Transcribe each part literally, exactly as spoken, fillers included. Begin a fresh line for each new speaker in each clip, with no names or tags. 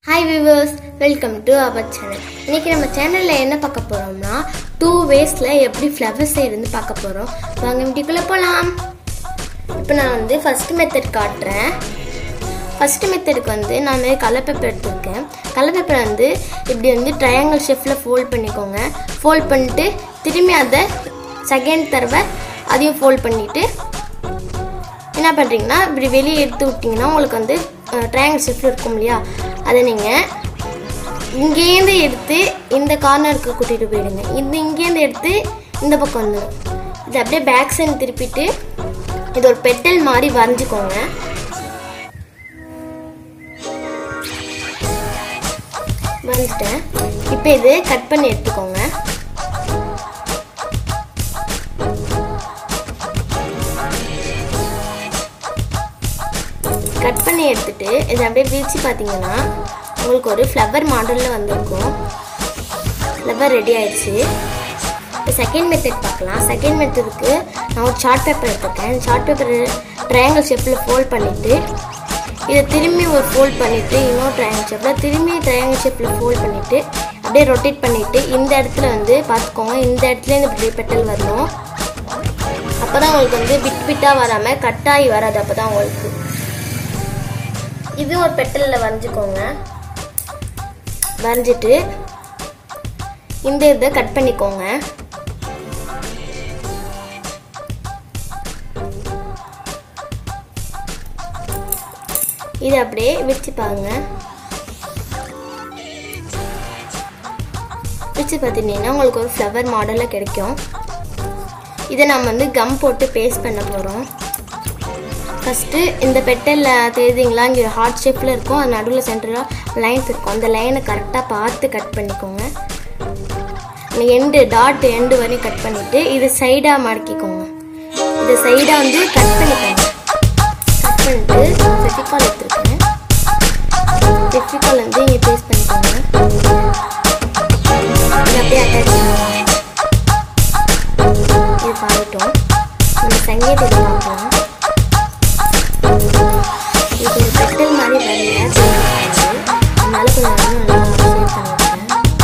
Hi viewers, welcome to our channel. இன்னைக்கு நம்ம சேனல்ல என்ன பார்க்க போறோம்னா two waysல எப்படி flowers செய்யறது பார்க்க போறோம். வாங்க வீடியோக்குள்ள போலாம். இப்போ நான் வந்து first method காட்றேன். first methodக்கு வந்து நான் මේ கலர் பேப்பர் எடுத்துர்க்கேன். கலர் பேப்பர் வந்து இப்படி வந்து triangle shapeல fold பண்ணிக்கோங்க. fold பண்ணிட்டு திரும்பி அத second தடவை அதையும் fold பண்ணிட்டு என்ன பண்றீங்கன்னா இப்படி வெளிய எடுத்து விட்டீங்கன்னா உங்களுக்கு வந்து triangle shape இருக்கும் இல்லையா அதை நீங்க இங்க இருந்து எடுத்து இந்த கார்னருக்கு கூட்டிட்டு போயிடுங்க. இந்த இங்க இருந்து எடுத்து இந்த பக்கம் வந்துரும். இது அப்படியே பேக் சைடு திருப்பிட்டு இது ஒரு பெட்டல் மாதிரி வரைஞ்சுக்கோங்க. வரைஞ்சிட்டேன். இப்போ இது கட் பண்ணி எடுத்துக்கோங்க. கட் பண்ணி எடுத்துட்டு இத அப்படியே விரிச்சி பாத்தீங்கன்னா உங்களுக்கு ஒரு ஃப்ளவர் மாடல்ல வந்திருக்கும். ஃப்ளவர் ரெடி ஆயிடுச்சு. இப்போ செகண்ட் மெத்தட் பார்க்கலாம். செகண்ட் மெத்தடுக்கு நான் ஒரு சார்ட் பேப்பர் எடுத்துக்கேன். சார்ட் பேப்பர் ட்ரையாங்கிள் ஷேப்ல ஃபோல்ட் பண்ணிட்டு இத திரும்பி ஒரு ஃபோல்ட் பண்ணிட்டு இன்னொரு ட்ரையாங்கிள் ஷேப்ல திரும்பி ட்ரையாங்கிள் ஷேப்ல ஃபோல்ட் பண்ணிட்டு அப்படியே ரொட்டேட் பண்ணிட்டு இந்த இடத்துல வந்து பாத்துக்கோங்க. இந்த இடத்துல இந்த இப்படி பெட்டல் வரணும். அப்பதான் உங்களுக்கு வந்து பிட் பிட்டா வராம கட் ஆகி வராது. அப்பதான் உங்களுக்கு இது ஒரு பெட்டல்ல வரைஞ்சுக்கோங்க. வரைஞ்சிட்டு இந்த இதை கட் பண்ணிக்கோங்க. இதை அப்படியே விரிச்சு பாருங்க. விரிச்சு பார்த்தீங்கன்னா உங்களுக்கு ஒரு ஃப்ளவர் மாடல்ல கிடைக்கும். இதை நம்ம வந்து கம் போட்டு பேஸ்ட் பண்ண போறோம். ஃபர்ஸ்ட் இந்த பெட்டல்ல தெரியுதுங்களா இங்க ஹார்ட் ஷேப்ல இருக்கும். அது நடுவுல சென்டரா லைன்ஸ் இருக்கும். அந்த லைனை கரெக்டா பார்த்து கட் பண்ணிக்கோங்க. இந்த எண்ட் டாட் எண்ட் வரை கட் பண்ணிட்டு இது சைடா மடக்கிக்கோங்க. இது சைடா வந்து கட் பண்ணிக்கோங்க. கட் பண்ணிட்டு ஃபெவிகால் எடுத்துக்கோங்க. ஃபெவிகால் வந்து இங்க பேஸ்ட் பண்ணிக்கோங்க. இத அப்படியே அட்டாச் பண்ணுங்க. இது பாருட்டோம். நம்ம சங்கேதத்தை பார்க்கலாம். இது பெட்டல் மாதிரி வரல. அதனால கொஞ்சம் நல்லா ஷேப் பண்ணிருக்கேன்.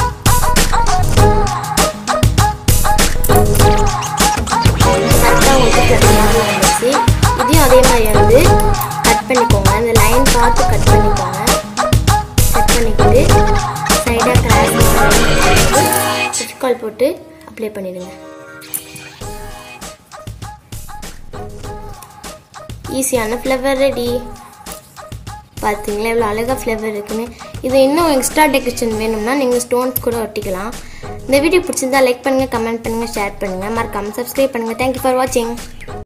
கரெக்டாக உங்களுக்கு பெட்டல் மாதிரி வந்துச்சு. இதையும் அதே மாதிரி வந்து கட் பண்ணிக்கோங்க. அந்த லைன் பார்த்து கட் பண்ணிக்கோங்க. கட் பண்ணிக்கிட்டு சைடாக கிராஸ் ஃபெவிகால் போட்டு அப்ளை பண்ணிடுங்க. ஈஸியான ஃப்ளவர் ரெடி. பார்த்தீங்களா எவ்வளோ அழகாக ஃப்ளவர் இருக்குன்னு. இது இன்னும் எக்ஸ்ட்ரா டெக்கரேஷன் வேணும்னா நீங்கள் ஸ்டோன்ஸ் கூட ஒட்டிக்கலாம். இந்த வீடியோ பிடிச்சிருந்தா லைக் பண்ணுங்கள், கமெண்ட் பண்ணுங்கள், ஷேர் பண்ணுங்கள், மறக்காமல் சப்ஸ்கிரைப் பண்ணுங்கள். தேங்க்யூ ஃபார் வாட்சிங்.